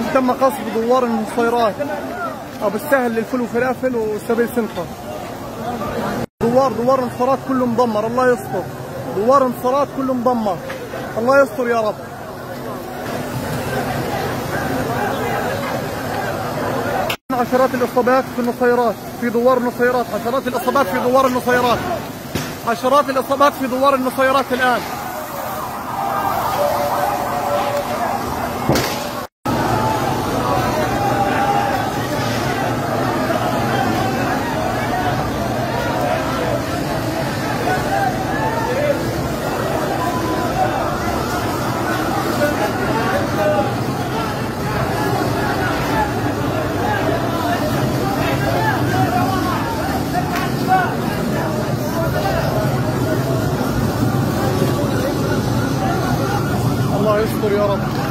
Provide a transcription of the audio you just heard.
تم قصف دوار النصيرات، ابو السهل للفول وفلافل وسبيل سنقة. دوار النصيرات كله مدمر، الله يستر. دوار النصيرات كله مدمر، الله يستر يا رب. عشرات الاصابات في النصيرات، في دوار النصيرات، عشرات الاصابات في دوار النصيرات، عشرات الاصابات في دوار النصيرات الان. الله يستر يا رب.